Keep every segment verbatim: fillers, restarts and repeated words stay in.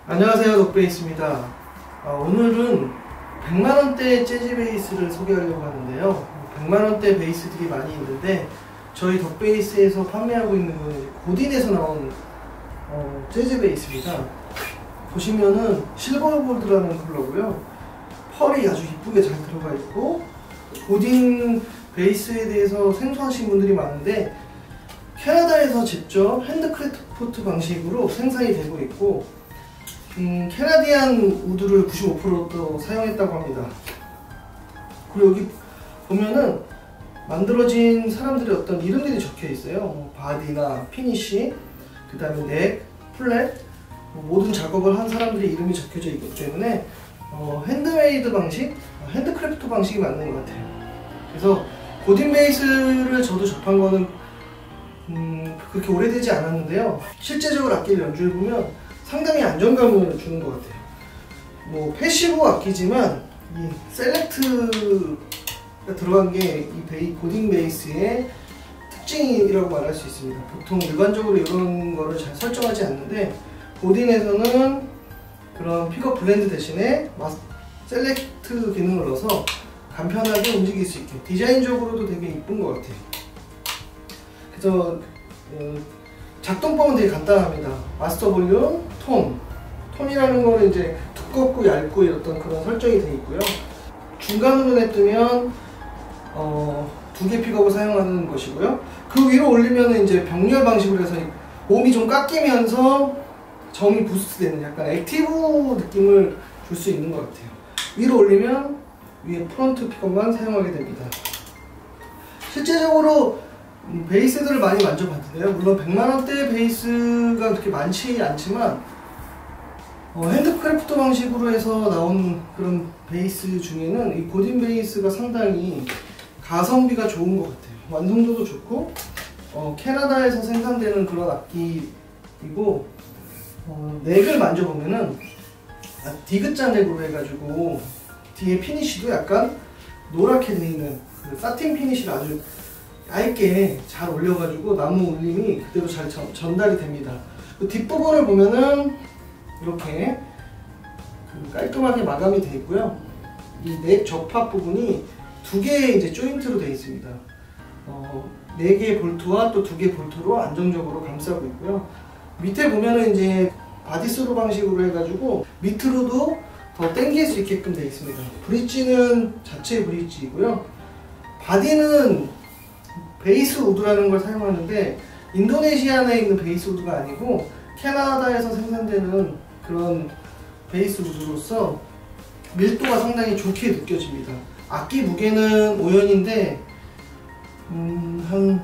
안녕하세요, 덕베이스입니다. 아, 오늘은 백만원대 재즈 베이스를 소개하려고 하는데요. 백만원대 베이스들이 많이 있는데 저희 덕베이스에서 판매하고 있는 건 고딘에서 나온 어, 재즈 베이스입니다. 보시면은 실버골드라는 컬러고요. 펄이 아주 이쁘게 잘 들어가 있고, 고딘 베이스에 대해서 생소하신 분들이 많은데 캐나다에서 직접 핸드크래프트 방식으로 생산이 되고 있고, 음, 캐나디안 우드를 구십오 퍼센트 사용했다고 합니다. 그리고 여기 보면은 만들어진 사람들의 어떤 이름들이 적혀 있어요. 뭐 바디나 피니쉬, 그 다음에 넥, 플랫, 뭐 모든 작업을 한 사람들의 이름이 적혀져 있기 때문에 어, 핸드메이드 방식, 핸드크래프트 방식이 맞는 것 같아요. 그래서 고딘 베이스를 저도 접한 거는 음, 그렇게 오래되지 않았는데요. 실제적으로 악기를 연주해보면 상당히 안정감을 주는 것 같아요. 뭐 패시브 악기지만 이 셀렉트가 들어간 게 이 베이, 고딘 베이스의 특징이라고 말할 수 있습니다. 보통 일반적으로 이런 거를 잘 설정하지 않는데 고딘에서는 그런 픽업 블렌드 대신에 셀렉트 기능을 넣어서 간편하게 움직일 수 있게, 디자인적으로도 되게 이쁜 것 같아요. 그래서 어, 작동법은 되게 간단합니다. 마스터 볼륨, 톤. 톤이라는 거는 이제 두껍고 얇고 이런 그런 설정이 되어 있고요. 중간으로 냅두면 어, 두 개 픽업을 사용하는 것이고요. 그 위로 올리면 이제 병렬 방식으로 해서 몸이 좀 깎이면서 정이 부스트되는 약간 액티브 느낌을 줄 수 있는 것 같아요. 위로 올리면 위에 프론트 픽업만 사용하게 됩니다. 실제적으로 음, 베이스들을 많이 만져봤는데요. 물론 백만원대 베이스가 그렇게 많지 않지만 어, 핸드크래프트 방식으로 해서 나온 그런 베이스 중에는 이 고딘 베이스가 상당히 가성비가 좋은 것 같아요. 완성도도 좋고 어, 캐나다에서 생산되는 그런 악기이고, 어, 넥을 만져보면은 아, 디귿자 넥으로 해가지고 뒤에 피니쉬도 약간 노랗게 되어있는 그 사틴 피니쉬를 아주 얇게 잘 올려가지고 나무 울림이 그대로 잘 전, 전달이 됩니다. 그 뒷부분을 보면은 이렇게 그 깔끔하게 마감이 되어 있고요. 이 넥 접합 부분이 두 개의 이제 조인트로 되어 있습니다. 어, 네 개의 볼트와 또 두 개의 볼트로 안정적으로 감싸고 있고요. 밑에 보면은 이제 바디스루 방식으로 해가지고 밑으로도 더 당길 수 있게끔 되어 있습니다. 브릿지는 자체 브릿지이고요. 바디는 베이스 우드라는 걸 사용하는데 인도네시아 내에 있는 베이스 우드가 아니고 캐나다에서 생산되는 그런 베이스 우드로서 밀도가 상당히 좋게 느껴집니다. 악기 무게는 오 연인데 음, 한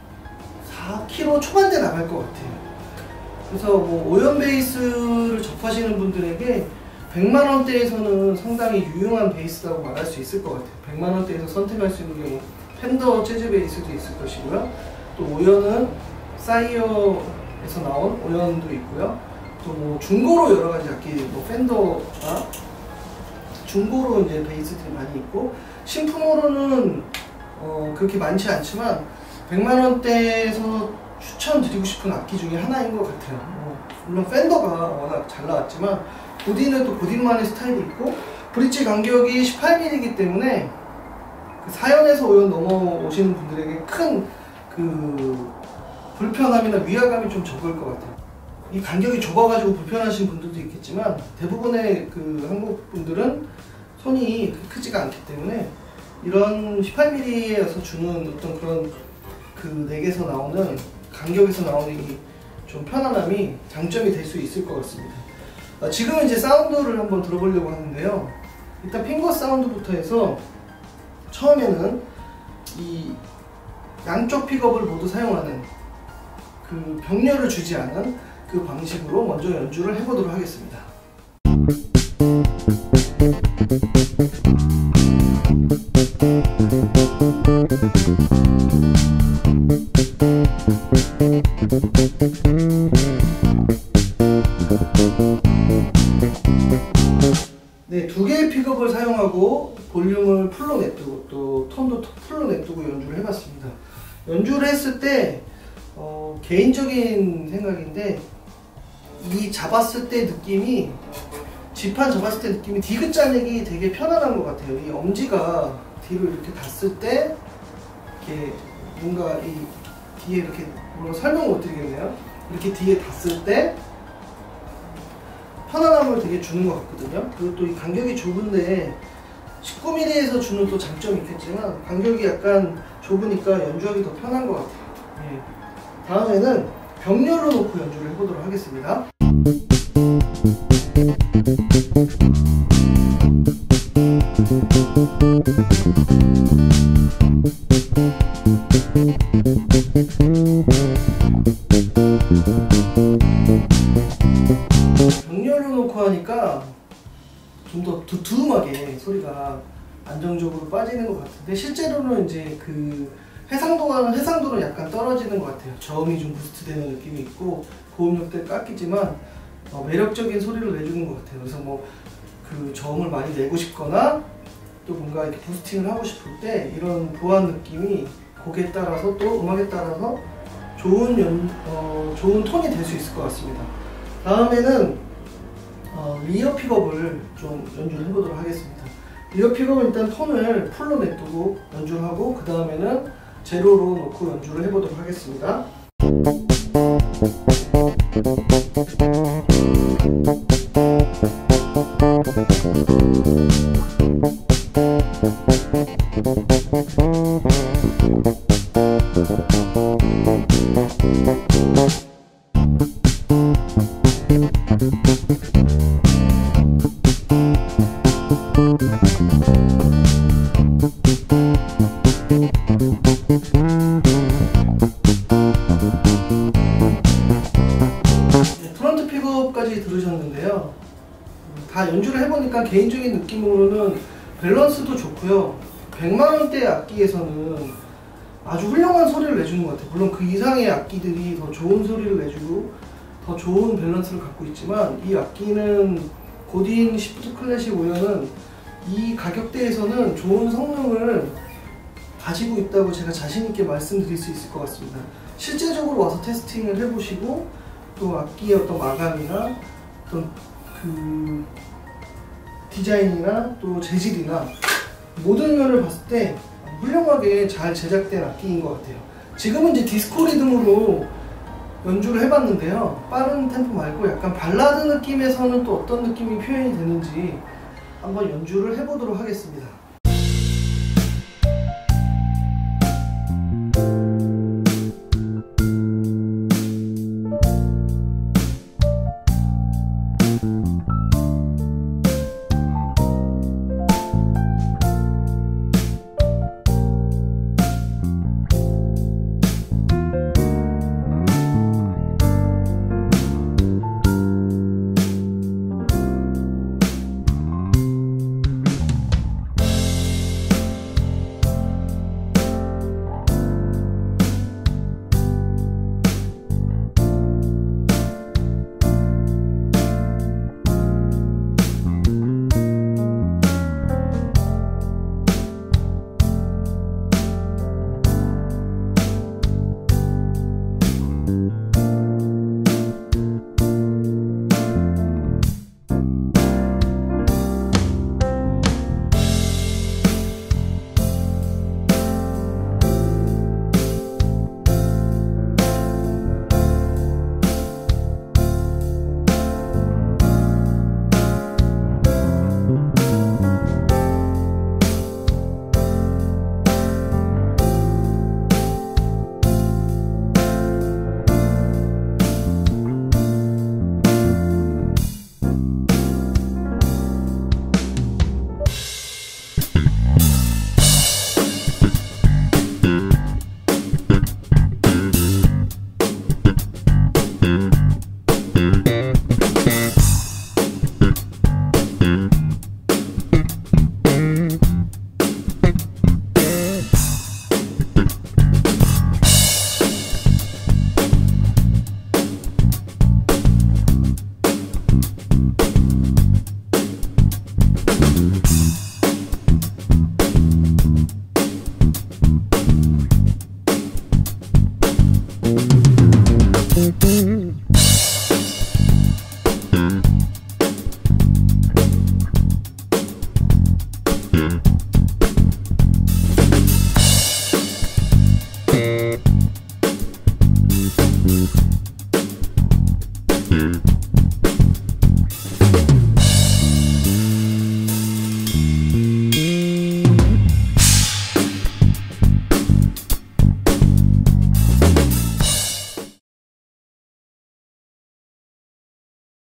사 킬로그램 초반대 나갈 것 같아요. 그래서 뭐 오 연 베이스를 접하시는 분들에게 백만원대에서는 상당히 유용한 베이스라고 말할 수 있을 것 같아요. 백만원대에서 선택할 수 있는 경우 펜더 재즈 베이스도 있을 것이고요. 또 오 연은 사이어에서 나온 오 연도 있고요. 또 뭐 중고로 여러 가지 악기, 뭐 펜더가 중고로 이제 베이스들이 많이 있고, 신품으로는 어 그렇게 많지 않지만 백만원대에서 추천드리고 싶은 악기 중에 하나인 것 같아요. 뭐 물론 펜더가 워낙 잘 나왔지만 고딘은 또 고딘만의 스타일이 있고, 브릿지 간격이 십팔 밀리미터이기 때문에 사 연에서 오 연 넘어오시는 분들에게 큰 그 불편함이나 위화감이 좀 적을 것 같아요. 이 간격이 좁아가지고 불편하신 분들도 있겠지만 대부분의 그 한국 분들은 손이 크지가 않기 때문에 이런 십팔 밀리미터에서 주는 어떤 그런 그 넥에서 나오는 간격에서 나오는 이 좀 편안함이 장점이 될 수 있을 것 같습니다. 아, 지금은 이제 사운드를 한번 들어보려고 하는데요. 일단 핑거 사운드부터 해서 처음에는 이 양쪽 픽업을 모두 사용하는 그 병렬을 주지 않은 그 방식으로 먼저 연주를 해보도록 하겠습니다. 네, 두 개의 픽업을 사용하고 볼륨을 풀로 냅두고 또 톤도 풀로 냅두고 연주를 해봤습니다. 연주를 했을 때 어, 개인적인 생각인데 이 잡았을 때 느낌이, 지판 잡았을 때 느낌이 디귿 짜내기 되게 편안한 것 같아요. 이 엄지가 뒤로 이렇게 닿았을 때 이렇게 뭔가 이 뒤에 이렇게 뭔가 설명 못 드리겠네요. 이렇게 뒤에 닿았을 때 편안함을 되게 주는 것 같거든요. 그리고 또 이 간격이 좁은데 십구 밀리미터에서 주는 또 장점이 있겠지만 간격이 약간 좁으니까 연주하기 더 편한 것 같아요. 예. 다음에는 병렬로 놓고 연주를 해보도록 하겠습니다. 병렬로 놓고 하니까 좀 더 두툼하게 소리가 안정적으로 빠지는 것 같은데, 실제로는 이제 그 해상도와는 해상도는 약간 떨어지는 것 같아요. 저음이 좀 부스트되는 느낌이 있고 고음역대 깎이지만 어, 매력적인 소리를 내주는 것 같아요. 그래서 뭐 그 저음을 많이 내고 싶거나 또 뭔가 이렇게 부스팅을 하고 싶을 때 이런 보완 느낌이 곡에 따라서 또 음악에 따라서 좋은 연, 어, 좋은 톤이 될 수 있을 것 같습니다. 다음에는 어, 리어 픽업을 좀 연주를 해보도록 하겠습니다. 리어 픽업은 일단 톤을 풀로 냅두고 연주를 하고 그 다음에는 제로로 놓고 연주를 해보도록 하겠습니다. 프론트 픽업까지 들으셨는데요. 다 연주를 해보니까 개인적인 느낌으로는 밸런스도 좋고요. 백만 원대 악기에서는 아주 훌륭한 소리를 내주는 것 같아요. 물론 그 이상의 악기들이 더 좋은 소리를 내주고 더 좋은 밸런스를 갖고 있지만 이 악기는 고딘 시프트 클래식 오연은 이 가격대에서는 좋은 성능을 가지고 있다고 제가 자신있게 말씀드릴 수 있을 것 같습니다. 실제적으로 와서 테스팅을 해보시고 또 악기의 어떤 마감이나 어떤 그 디자인이나 또 재질이나 모든 면을 봤을 때 훌륭하게 잘 제작된 악기인 것 같아요. 지금은 이제 디스코 리듬으로 연주를 해봤는데요. 빠른 템포 말고 약간 발라드 느낌에서는 또 어떤 느낌이 표현이 되는지 한번 연주를 해보도록 하겠습니다.